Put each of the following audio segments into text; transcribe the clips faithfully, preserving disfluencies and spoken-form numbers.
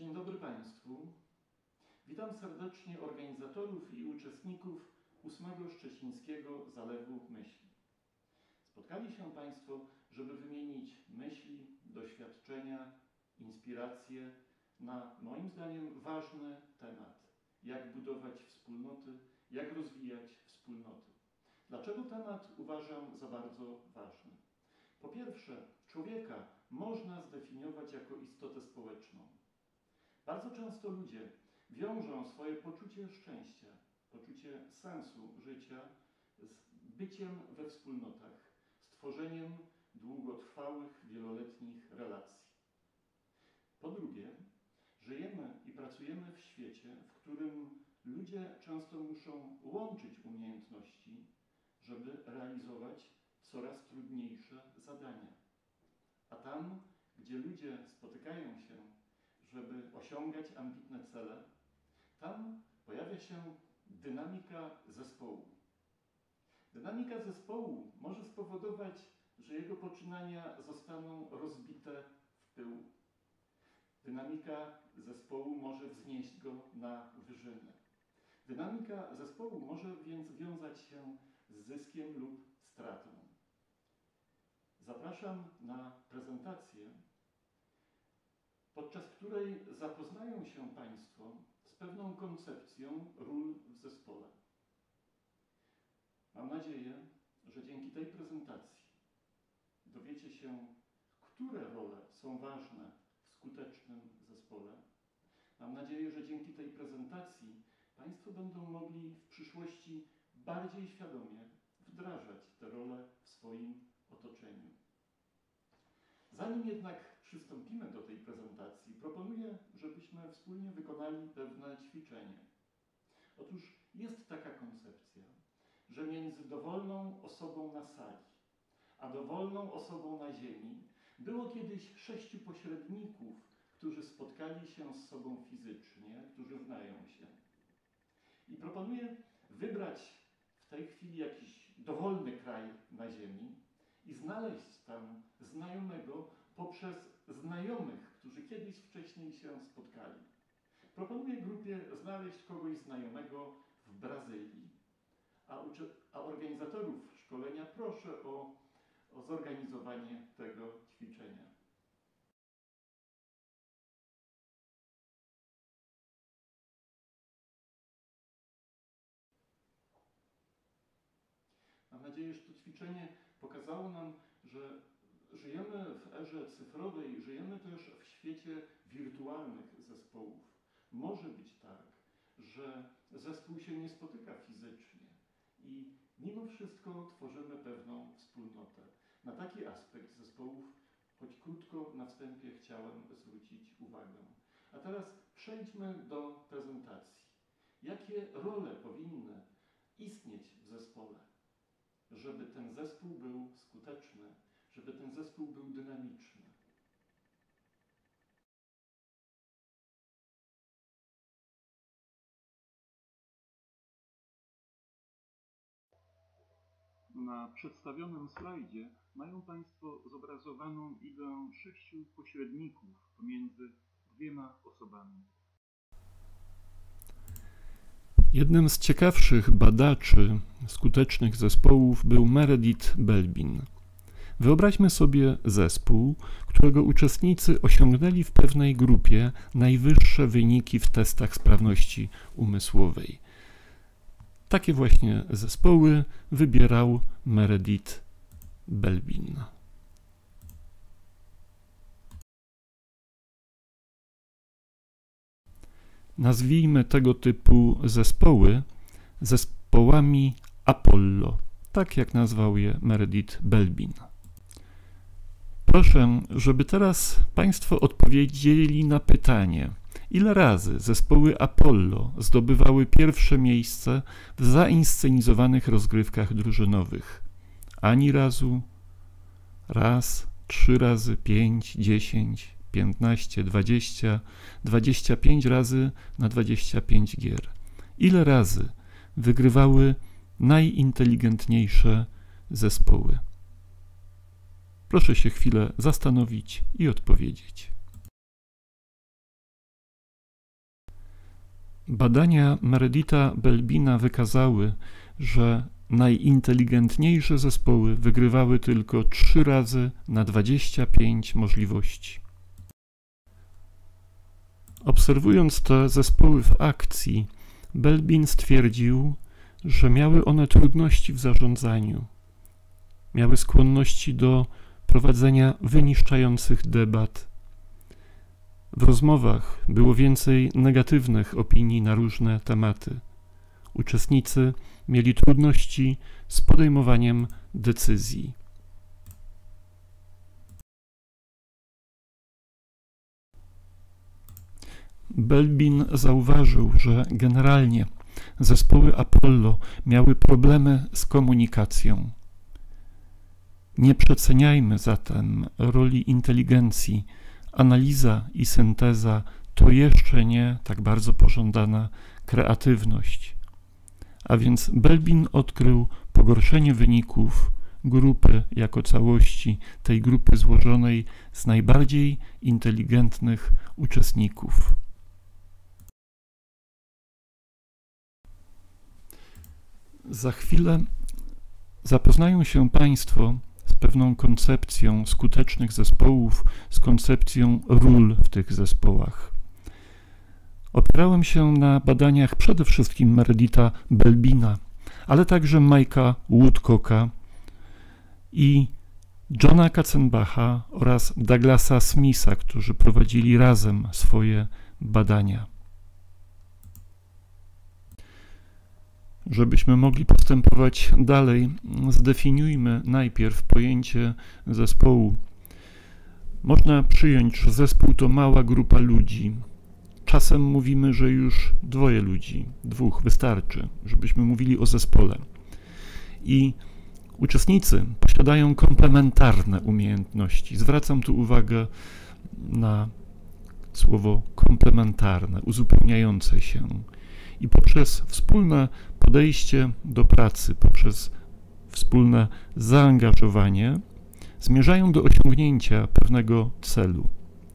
Dzień dobry Państwu. Witam serdecznie organizatorów i uczestników ósmego Szczecińskiego Zalewu Myśli. Spotkali się Państwo, żeby wymienić myśli, doświadczenia, inspiracje na, moim zdaniem, ważny temat. Jak budować wspólnoty, jak rozwijać wspólnoty. Dlaczego temat uważam za bardzo ważny? Po pierwsze, człowieka można zdefiniować jako istotę społeczną. Bardzo często ludzie wiążą swoje poczucie szczęścia, poczucie sensu życia z byciem we wspólnotach, z tworzeniem długotrwałych, wieloletnich relacji. Po drugie, żyjemy i pracujemy w świecie, w którym ludzie często muszą łączyć umiejętności, żeby realizować coraz trudniejsze zadania. A tam, gdzie ludzie spotykają się, żeby osiągać ambitne cele, tam pojawia się dynamika zespołu. Dynamika zespołu może spowodować, że jego poczynania zostaną rozbite w pył. Dynamika zespołu może wznieść go na wyżyny. Dynamika zespołu może więc wiązać się z zyskiem lub stratą. Zapraszam na prezentację, podczas której zapoznają się Państwo z pewną koncepcją ról w zespole. Mam nadzieję, że dzięki tej prezentacji dowiecie się, które role są ważne w skutecznym zespole. Mam nadzieję, że dzięki tej prezentacji Państwo będą mogli w przyszłości bardziej świadomie wdrażać te role w swoim otoczeniu. Zanim jednak przystąpimy do tej prezentacji, proponuję, żebyśmy wspólnie wykonali pewne ćwiczenie. Otóż jest taka koncepcja, że między dowolną osobą na sali, a dowolną osobą na ziemi było kiedyś sześciu pośredników, którzy spotkali się z sobą fizycznie, którzy znają się. I proponuję wybrać w tej chwili jakiś dowolny kraj na ziemi i znaleźć tam znajomego poprzez znajomych, którzy kiedyś wcześniej się spotkali. Proponuję grupie znaleźć kogoś znajomego w Brazylii, a, a organizatorów szkolenia proszę o, o zorganizowanie tego ćwiczenia. Mam nadzieję, że to ćwiczenie pokazało nam, że żyjemy w erze cyfrowej, żyjemy też w świecie wirtualnych zespołów. Może być tak, że zespół się nie spotyka fizycznie i mimo wszystko tworzymy pewną wspólnotę. Na taki aspekt zespołów, choć krótko na wstępie chciałem zwrócić uwagę. A teraz przejdźmy do prezentacji. Jakie role powinny istnieć w zespole, żeby ten zespół był skuteczny, żeby ten zespół był dynamiczny? Na przedstawionym slajdzie mają Państwo zobrazowaną ideę sześciu pośredników pomiędzy dwiema osobami. Jednym z ciekawszych badaczy skutecznych zespołów był Meredith Belbin. Wyobraźmy sobie zespół, którego uczestnicy osiągnęli w pewnej grupie najwyższe wyniki w testach sprawności umysłowej. Takie właśnie zespoły wybierał Meredith Belbin. Nazwijmy tego typu zespoły zespołami Apollo, tak jak nazwał je Meredith Belbin. Proszę, żeby teraz Państwo odpowiedzieli na pytanie, ile razy zespoły Apollo zdobywały pierwsze miejsce w zainscenizowanych rozgrywkach drużynowych? Ani razu, raz, trzy razy, pięć, dziesięć, piętnaście, dwadzieścia, dwadzieścia pięć razy na dwadzieścia pięć gier. Ile razy wygrywały najinteligentniejsze zespoły? Proszę się chwilę zastanowić i odpowiedzieć. Badania Mereditha Belbina wykazały, że najinteligentniejsze zespoły wygrywały tylko trzy razy na dwadzieścia pięć możliwości. Obserwując te zespoły w akcji, Belbin stwierdził, że miały one trudności w zarządzaniu. Miały skłonności do prowadzenia wyniszczających debat. W rozmowach było więcej negatywnych opinii na różne tematy. Uczestnicy mieli trudności z podejmowaniem decyzji. Belbin zauważył, że generalnie zespoły Apollo miały problemy z komunikacją. Nie przeceniajmy zatem roli inteligencji. Analiza i synteza to jeszcze nie tak bardzo pożądana kreatywność. A więc Belbin odkrył pogorszenie wyników grupy jako całości, tej grupy złożonej z najbardziej inteligentnych uczestników. Za chwilę zapoznają się Państwo z pewną koncepcją skutecznych zespołów, z koncepcją ról w tych zespołach. Opierałem się na badaniach przede wszystkim Mereditha Belbina, ale także Mike'a Woodcocka i Johna Katzenbacha oraz Douglasa Smitha, którzy prowadzili razem swoje badania. Żebyśmy mogli postępować dalej, zdefiniujmy najpierw pojęcie zespołu. Można przyjąć, że zespół to mała grupa ludzi. Czasem mówimy, że już dwoje ludzi, dwóch wystarczy, żebyśmy mówili o zespole. I uczestnicy posiadają komplementarne umiejętności. Zwracam tu uwagę na słowo komplementarne, uzupełniające się. I poprzez wspólne podejście do pracy, poprzez wspólne zaangażowanie zmierzają do osiągnięcia pewnego celu.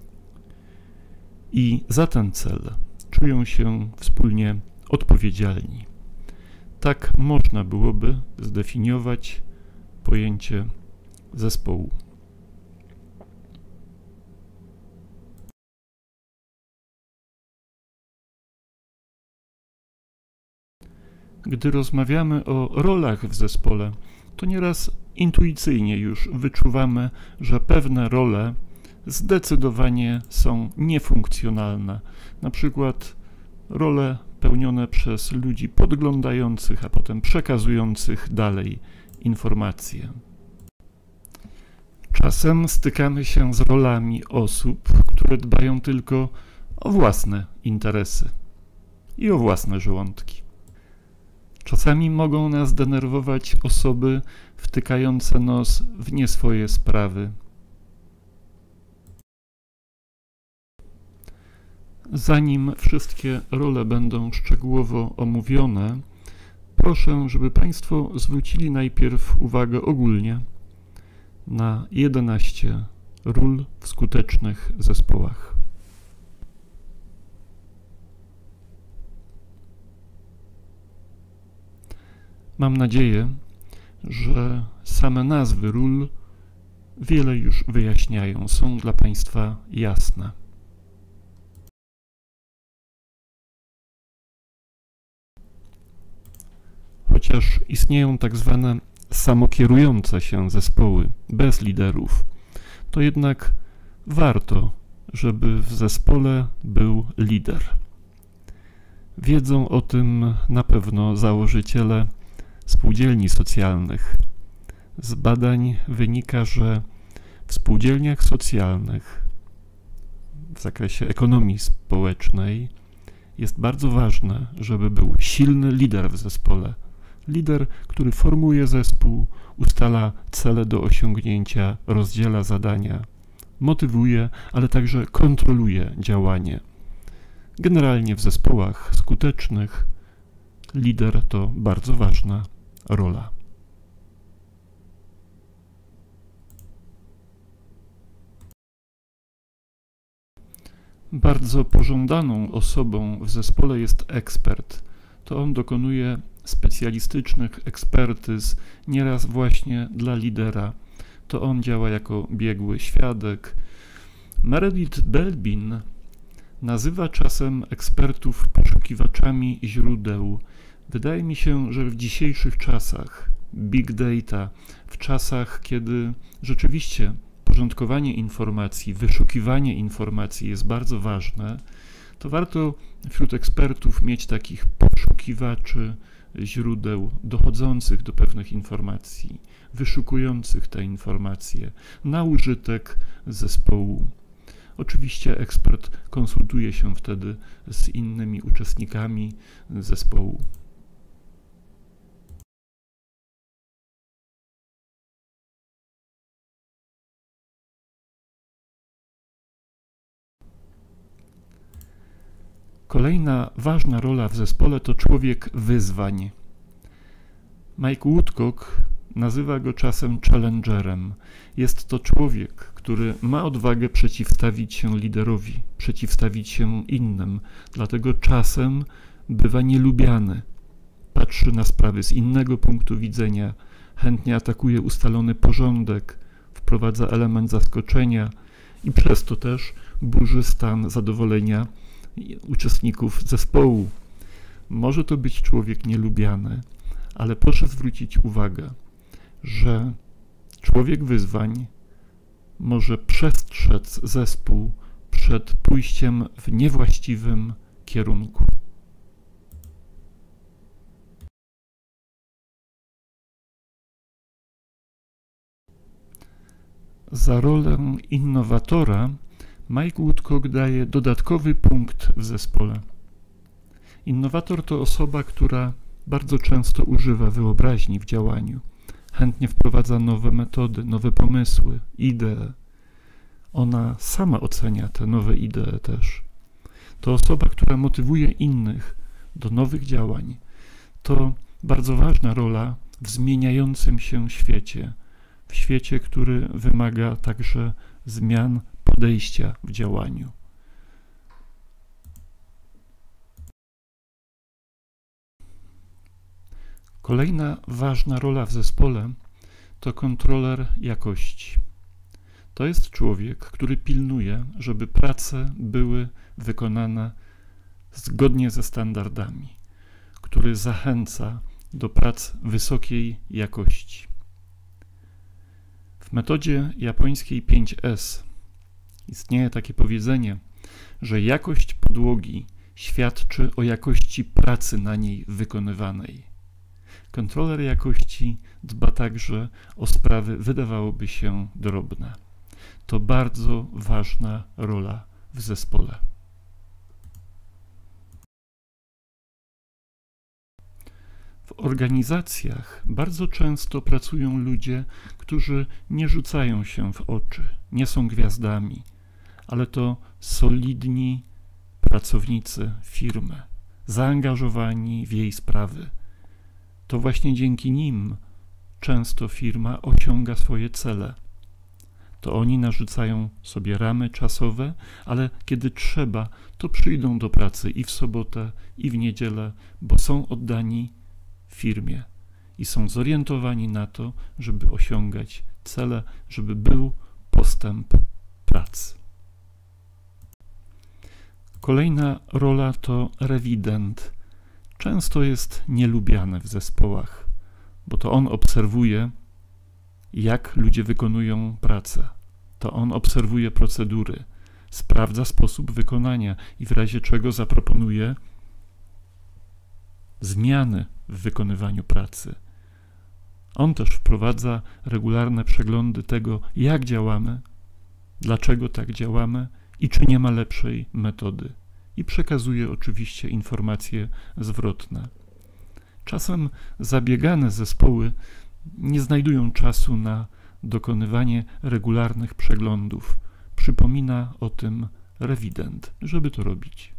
I za ten cel czują się wspólnie odpowiedzialni. Tak można byłoby zdefiniować pojęcie zespołu. Gdy rozmawiamy o rolach w zespole, to nieraz intuicyjnie już wyczuwamy, że pewne role zdecydowanie są niefunkcjonalne. Na przykład role pełnione przez ludzi podglądających, a potem przekazujących dalej informacje. Czasem stykamy się z rolami osób, które dbają tylko o własne interesy i o własne żołądki. Czasami mogą nas denerwować osoby wtykające nos w nie swoje sprawy. Zanim wszystkie role będą szczegółowo omówione, proszę, żeby Państwo zwrócili najpierw uwagę ogólnie na jedenaście ról w skutecznych zespołach. Mam nadzieję, że same nazwy ról wiele już wyjaśniają, są dla Państwa jasne. Chociaż istnieją tak zwane samokierujące się zespoły bez liderów, to jednak warto, żeby w zespole był lider. Wiedzą o tym na pewno założyciele spółdzielni socjalnych. Z badań wynika, że w spółdzielniach socjalnych w zakresie ekonomii społecznej jest bardzo ważne, żeby był silny lider w zespole. Lider, który formuje zespół, ustala cele do osiągnięcia, rozdziela zadania, motywuje, ale także kontroluje działanie. Generalnie w zespołach skutecznych lider to bardzo ważna rola. Bardzo pożądaną osobą w zespole jest ekspert. To on dokonuje specjalistycznych ekspertyz, nieraz właśnie dla lidera. To on działa jako biegły świadek. Meredith Belbin nazywa czasem ekspertów poszukiwaczami źródeł. Wydaje mi się, że w dzisiejszych czasach big data, w czasach, kiedy rzeczywiście porządkowanie informacji, wyszukiwanie informacji jest bardzo ważne, to warto wśród ekspertów mieć takich poszukiwaczy źródeł dochodzących do pewnych informacji, wyszukujących te informacje na użytek zespołu. Oczywiście ekspert konsultuje się wtedy z innymi uczestnikami zespołu. Kolejna ważna rola w zespole to człowiek wyzwań. Mike Woodcock nazywa go czasem challengerem. Jest to człowiek, który ma odwagę przeciwstawić się liderowi, przeciwstawić się innym, dlatego czasem bywa nielubiany. Patrzy na sprawy z innego punktu widzenia, chętnie atakuje ustalony porządek, wprowadza element zaskoczenia i przez to też burzy stan zadowolenia uczestników zespołu. Może to być człowiek nielubiany, ale proszę zwrócić uwagę, że człowiek wyzwań może przestrzec zespół przed pójściem w niewłaściwym kierunku. Za rolę innowatora Mike Woodcock daje dodatkowy punkt w zespole. Innowator to osoba, która bardzo często używa wyobraźni w działaniu. Chętnie wprowadza nowe metody, nowe pomysły, idee. Ona sama ocenia te nowe idee też. To osoba, która motywuje innych do nowych działań. To bardzo ważna rola w zmieniającym się świecie. W świecie, który wymaga także zmian podejścia w działaniu. Kolejna ważna rola w zespole to kontroler jakości. To jest człowiek, który pilnuje, żeby prace były wykonane zgodnie ze standardami, który zachęca do prac wysokiej jakości. W metodzie japońskiej pięć S istnieje takie powiedzenie, że jakość podłogi świadczy o jakości pracy na niej wykonywanej. Kontroler jakości dba także o sprawy, wydawałoby się, drobne. To bardzo ważna rola w zespole. W organizacjach bardzo często pracują ludzie, którzy nie rzucają się w oczy, nie są gwiazdami, ale to solidni pracownicy firmy, zaangażowani w jej sprawy. To właśnie dzięki nim często firma osiąga swoje cele. To oni narzucają sobie ramy czasowe, ale kiedy trzeba, to przyjdą do pracy i w sobotę, i w niedzielę, bo są oddani firmie i są zorientowani na to, żeby osiągać cele, żeby był postęp pracy. Kolejna rola to rewident. Często jest nielubiany w zespołach, bo to on obserwuje, jak ludzie wykonują pracę. To on obserwuje procedury, sprawdza sposób wykonania i w razie czego zaproponuje zmiany w wykonywaniu pracy. On też wprowadza regularne przeglądy tego, jak działamy, dlaczego tak działamy i czy nie ma lepszej metody. I przekazuje oczywiście informacje zwrotne. Czasem zabiegane zespoły nie znajdują czasu na dokonywanie regularnych przeglądów. Przypomina o tym rewident, żeby to robić.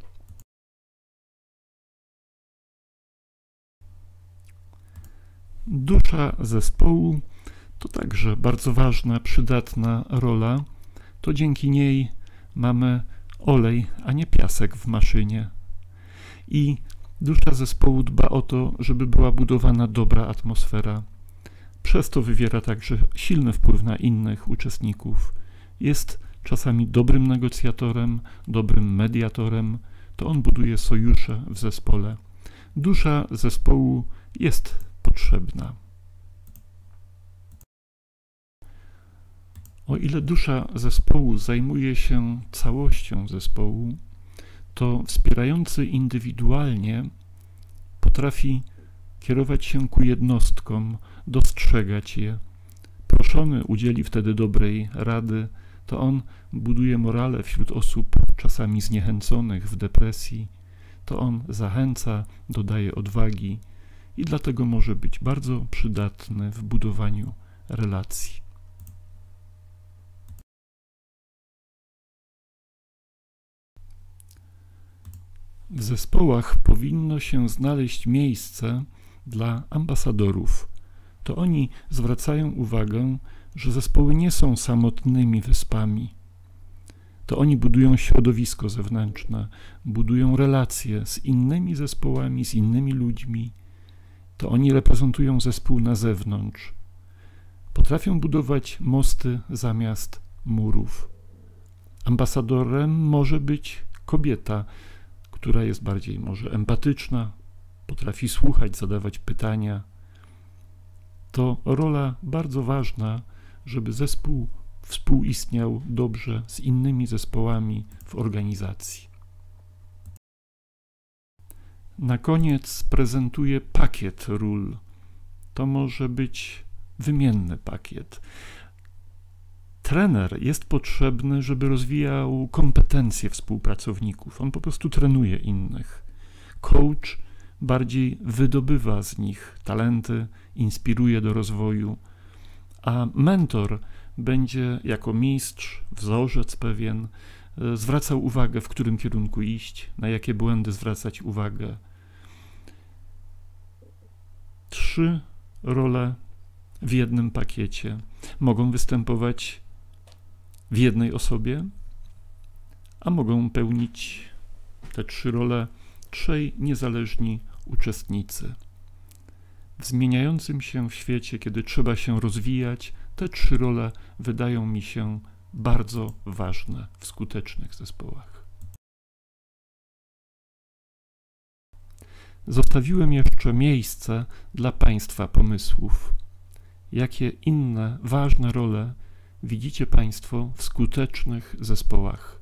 Dusza zespołu to także bardzo ważna, przydatna rola. To dzięki niej mamy olej, a nie piasek w maszynie. I dusza zespołu dba o to, żeby była budowana dobra atmosfera. Przez to wywiera także silny wpływ na innych uczestników. Jest czasami dobrym negocjatorem, dobrym mediatorem. To on buduje sojusze w zespole. Dusza zespołu jest potrzebna. O ile dusza zespołu zajmuje się całością zespołu, to wspierający indywidualnie potrafi kierować się ku jednostkom, dostrzegać je. Proszony udzieli wtedy dobrej rady, to on buduje morale wśród osób czasami zniechęconych w depresji, to on zachęca, dodaje odwagi i dlatego może być bardzo przydatny w budowaniu relacji. W zespołach powinno się znaleźć miejsce dla ambasadorów. To oni zwracają uwagę, że zespoły nie są samotnymi wyspami. To oni budują środowisko zewnętrzne, budują relacje z innymi zespołami, z innymi ludźmi. To oni reprezentują zespół na zewnątrz. Potrafią budować mosty zamiast murów. Ambasadorem może być kobieta, która jest bardziej może empatyczna, potrafi słuchać, zadawać pytania. To rola bardzo ważna, żeby zespół współistniał dobrze z innymi zespołami w organizacji. Na koniec prezentuję pakiet ról. To może być wymienny pakiet. Trener jest potrzebny, żeby rozwijał kompetencje współpracowników. On po prostu trenuje innych. Coach bardziej wydobywa z nich talenty, inspiruje do rozwoju, a mentor będzie jako mistrz, wzorzec pewien, zwracał uwagę, w którym kierunku iść, na jakie błędy zwracać uwagę. Trzy role w jednym pakiecie mogą występować w jednej osobie, a mogą pełnić te trzy role trzej niezależni uczestnicy. W zmieniającym się świecie, kiedy trzeba się rozwijać, te trzy role wydają mi się bardzo ważne w skutecznych zespołach. Zostawiłem jeszcze miejsce dla Państwa pomysłów. Jakie inne ważne role widzicie Państwo w skutecznych zespołach?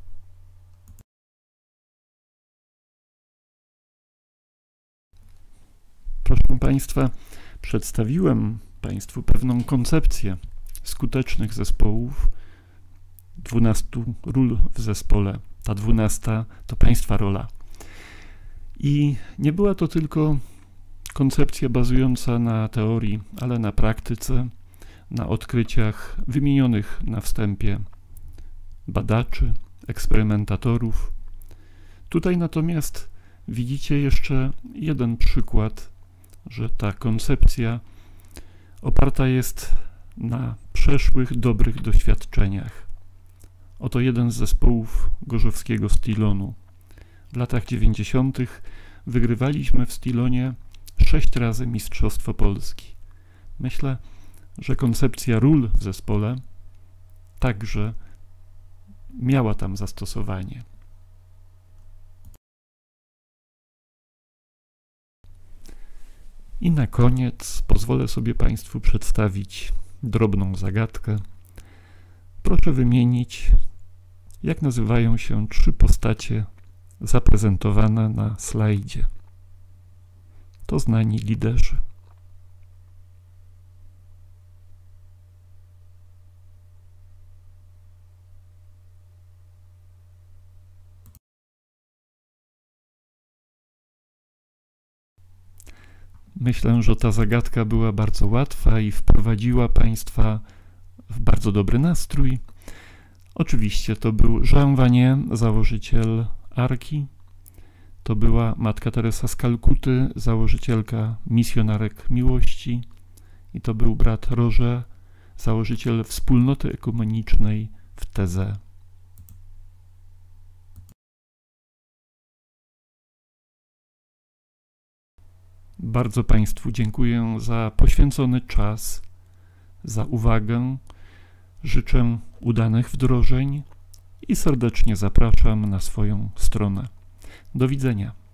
Proszę Państwa, przedstawiłem Państwu pewną koncepcję skutecznych zespołów, dwunastu ról w zespole. Ta dwunasta to Państwa rola. I nie była to tylko koncepcja bazująca na teorii, ale na praktyce, na odkryciach wymienionych na wstępie badaczy, eksperymentatorów. Tutaj natomiast widzicie jeszcze jeden przykład, że ta koncepcja oparta jest na przeszłych, dobrych doświadczeniach. Oto jeden z zespołów gorzowskiego Stilonu. W latach dziewięćdziesiątych wygrywaliśmy w Stilonie sześć razy Mistrzostwo Polski. Myślę, że koncepcja ról w zespole także miała tam zastosowanie. I na koniec pozwolę sobie Państwu przedstawić drobną zagadkę. Proszę wymienić, jak nazywają się trzy postacie zaprezentowane na slajdzie. To znani liderzy. Myślę, że ta zagadka była bardzo łatwa i wprowadziła Państwa w bardzo dobry nastrój. Oczywiście to był Jean Vanier, założyciel Arki. To była Matka Teresa z Kalkuty, założycielka Misjonarek Miłości. I to był brat Roger, założyciel Wspólnoty Ekumenicznej w Teze. Bardzo Państwu dziękuję za poświęcony czas, za uwagę. Życzę udanych wdrożeń i serdecznie zapraszam na swoją stronę. Do widzenia.